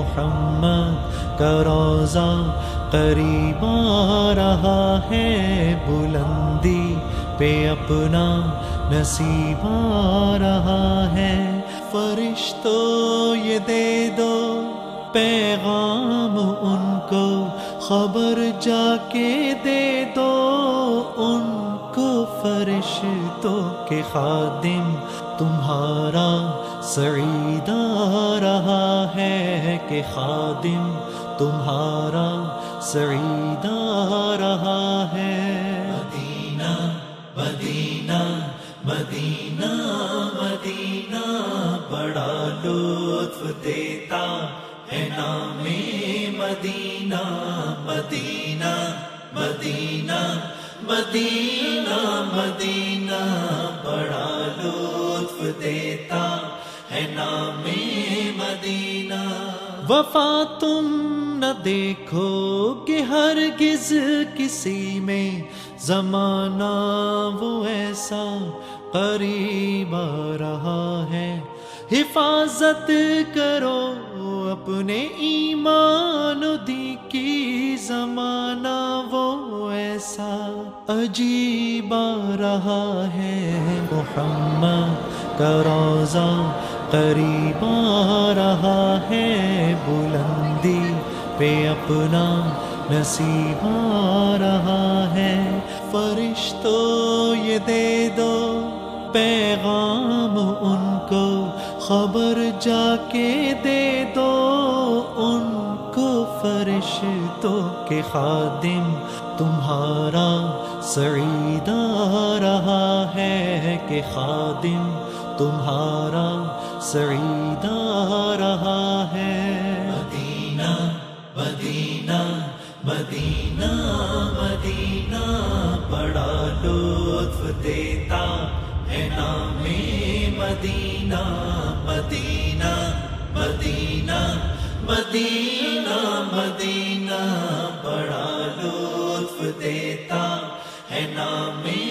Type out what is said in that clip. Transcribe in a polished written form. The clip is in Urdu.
محمد کا روضہ قریب آ رہا ہے، بلندی پہ اپنا نصیب آ رہا ہے۔ فرشتوں یہ دے دو پیغام ان کو، خبر جا کے دے دو ان کو، فرشتوں کے خادم تمہارا سعید آ رہا ہے، کہ خادم تمہارا سعید آ رہا ہے۔ مدینہ مدینہ مدینہ مدینہ بڑا لطف دیتا ہے نام مدینہ، مدینہ مدینہ مدینہ مدینہ بڑا لطف دیتا ہے نام مدینہ۔ وفا تم نہ دیکھو کہ ہرگز کسی میں، زمانہ وہ ایسا قریب آ رہا ہے۔ حفاظت کرو اپنے ایمان و دین کی، زمانہ وہ ایسا عجیب آ رہا ہے۔ محمد کا روضہ قریب آ رہا ہے، بلندی پہ اپنا نصیب آ رہا ہے۔ فرشتوں یہ دے دو پیغام ان کو، خبر جا کے دے دو ان کو، فرشتوں کے خادم تمہارا سعید آ رہا ہے، کہ خادم تمہارا سعید آ رہا ہے۔ مدینہ مدینہ مدینہ مدینہ بڑا لطف دیتا ہے نام مدینہ، مدینہ مدینہ مدینہ مدینہ بڑا لطف دیتا ہے نام